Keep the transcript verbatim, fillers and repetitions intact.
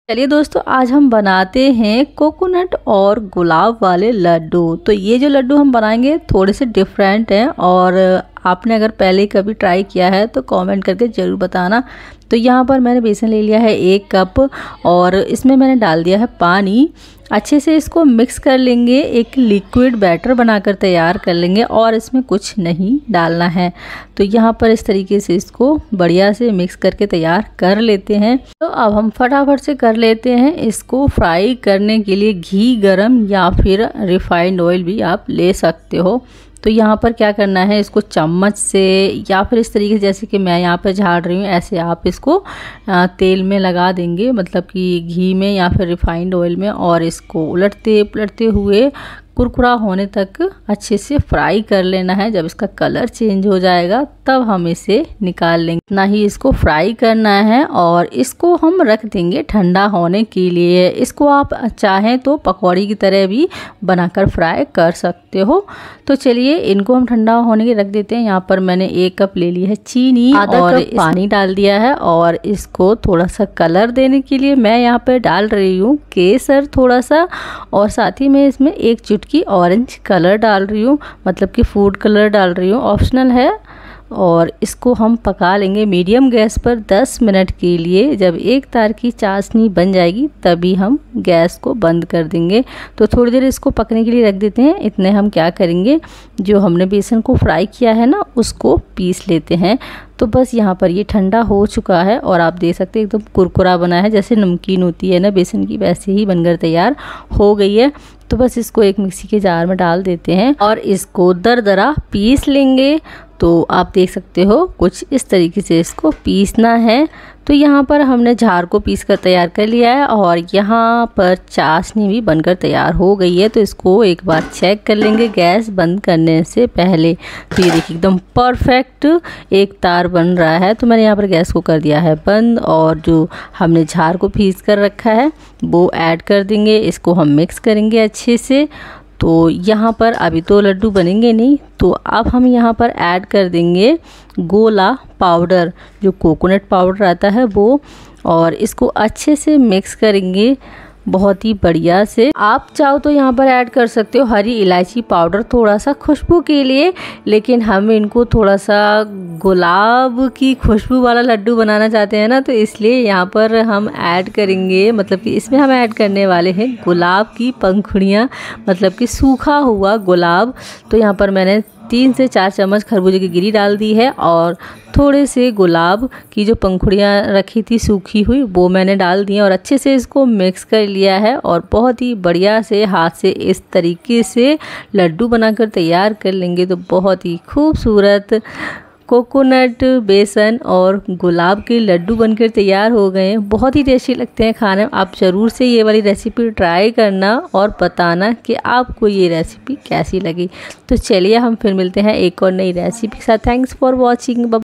चलिए दोस्तों, आज हम बनाते हैं कोकोनट और गुलाब वाले लड्डू। तो ये जो लड्डू हम बनाएंगे थोड़े से डिफरेंट हैं और आपने अगर पहले कभी ट्राई किया है तो कमेंट करके ज़रूर बताना। तो यहाँ पर मैंने बेसन ले लिया है एक कप और इसमें मैंने डाल दिया है पानी। अच्छे से इसको मिक्स कर लेंगे, एक लिक्विड बैटर बनाकर तैयार कर लेंगे और इसमें कुछ नहीं डालना है। तो यहाँ पर इस तरीके से इसको बढ़िया से मिक्स करके तैयार कर लेते हैं। तो अब हम फटाफट से कर लेते हैं इसको फ्राई करने के लिए घी गरम या फिर रिफाइंड ऑयल भी आप ले सकते हो। तो यहाँ पर क्या करना है, इसको चम्मच से या फिर इस तरीके से जैसे कि मैं यहाँ पर झाड़ रही हूँ ऐसे आप इसको तेल में लगा देंगे, मतलब कि घी में या फिर रिफाइंड ऑयल में, और इसको उलटते पलटते हुए कुरकुरा होने तक अच्छे से फ्राई कर लेना है। जब इसका कलर चेंज हो जाएगा तब हम इसे निकाल लेंगे। ना ही इसको फ्राई करना है और इसको हम रख देंगे ठंडा होने के लिए। इसको आप चाहें तो पकौड़ी की तरह भी बनाकर फ्राई कर सकते हो। तो चलिए इनको हम ठंडा होने के रख देते हैं। यहाँ पर मैंने एक कप ले ली है चीनी और पानी डाल दिया है और इसको थोड़ा सा कलर देने के लिए मैं यहाँ पर डाल रही हूँ केसर थोड़ा सा, और साथ ही में इसमें एक की ऑरेंज कलर डाल रही हूँ, मतलब कि फूड कलर डाल रही हूँ, ऑप्शनल है। और इसको हम पका लेंगे मीडियम गैस पर दस मिनट के लिए। जब एक तार की चाशनी बन जाएगी तभी हम गैस को बंद कर देंगे। तो थोड़ी देर इसको पकने के लिए रख देते हैं। इतने हम क्या करेंगे, जो हमने बेसन को फ्राई किया है ना उसको पीस लेते हैं। तो बस यहाँ पर ये ठंडा हो चुका है और आप देख सकते हैं एकदम कुरकुरा बना है, जैसे नमकीन होती है ना बेसन की, वैसे ही बनकर तैयार हो गई है। तो बस इसको एक मिक्सी के जार में डाल देते हैं और इसको दरदरा पीस लेंगे। तो आप देख सकते हो कुछ इस तरीके से इसको पीसना है। तो यहाँ पर हमने जार को पीस कर तैयार कर लिया है और यहाँ पर चाशनी भी बनकर तैयार हो गई है। तो इसको एक बार चेक कर लेंगे गैस बंद करने से पहले। तो ये देखिए एकदम परफेक्ट एक तार बन रहा है। तो मैंने यहाँ पर गैस को कर दिया है बंद और जो हमने जार को पीस कर रखा है वो ऐड कर देंगे। इसको हम मिक्स करेंगे अच्छे से। तो यहाँ पर अभी तो लड्डू बनेंगे नहीं, तो अब हम यहाँ पर ऐड कर देंगे गोला पाउडर, जो कोकोनट पाउडर आता है वो, और इसको अच्छे से मिक्स करेंगे बहुत ही बढ़िया से। आप चाहो तो यहाँ पर ऐड कर सकते हो हरी इलायची पाउडर थोड़ा सा खुशबू के लिए, लेकिन हम इनको थोड़ा सा गुलाब की खुशबू वाला लड्डू बनाना चाहते हैं ना, तो इसलिए यहाँ पर हम ऐड करेंगे, मतलब कि इसमें हम ऐड करने वाले हैं गुलाब की पंखुड़ियाँ, मतलब कि सूखा हुआ गुलाब। तो यहाँ पर मैंने तीन से चार चम्मच खरबूजे की गिरी डाल दी है और थोड़े से गुलाब की जो पंखुड़ियाँ रखी थी सूखी हुई वो मैंने डाल दी हैं और अच्छे से इसको मिक्स कर लिया है और बहुत ही बढ़िया से हाथ से इस तरीके से लड्डू बनाकर तैयार कर लेंगे। तो बहुत ही खूबसूरत कोकोनट, बेसन और गुलाब के लड्डू बनकर तैयार हो गए हैं। बहुत ही टेस्टी लगते हैं खाने में। आप ज़रूर से ये वाली रेसिपी ट्राई करना और बताना कि आपको ये रेसिपी कैसी लगी। तो चलिए हम फिर मिलते हैं एक और नई रेसिपी के साथ। Thanks for watching.